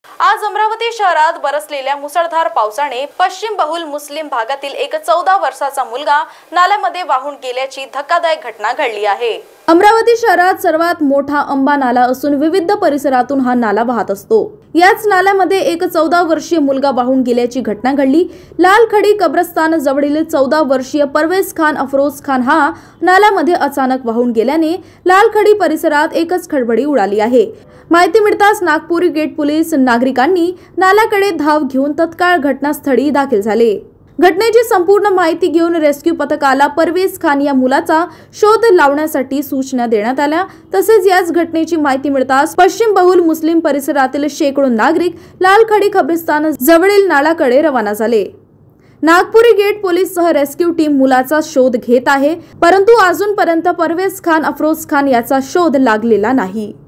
आज अमरावती शहरात बरसलेल्या मुसळधार पावसाने पश्चिम बहुल मुस्लिम भागातील एक 14 वर्षाचा मुलगा नाल्यामध्ये वाहून गेल्याची धक्कादायक घटना घडली आहे। अमरावती शहरात सर्वात मोठा अंबा नाला असून विविध परिसरातून हा नाला वाहत असतो। याच नाल्यामध्ये एक 14 वर्षीय मुलगा वाहून गेल्याची घटना घडली। लालखडी कब्रस्तान जवळील 14 वर्षीय परवेज खान अफरोज खान हा नाल्यामध्ये अचानक वाहून गेल्याने लालखडी परिसरात एकच खळबळी उडाली आहे। माहिती मिळताच नागपुरी गेट पोलीस नागरिकांनी नाल्याकडे धाव घेऊन तत्काळ घटनास्थळी दाखल झाले। घटनेची संपूर्ण माहिती घेऊन रेस्क्यू पथकाला परवेज खान या मुलाचा शोध लावण्यासाठी सूचना देण्यात आल्या। तसेच याच घटनेची माहिती मिळताच पश्चिम बहुल मुस्लिम परिसरातील शेकडो नागरिक लालखडी कब्रिस्तान जवळील नाल्याकडे रवाना झाले। नागपुरी गेट पोलीस सह रेस्क्यू टीम मुलाचा शोध घेत आहे, परंतु अजूनपर्यंत परवेज खान अफरोज खान याचा शोध लागलेला नाही।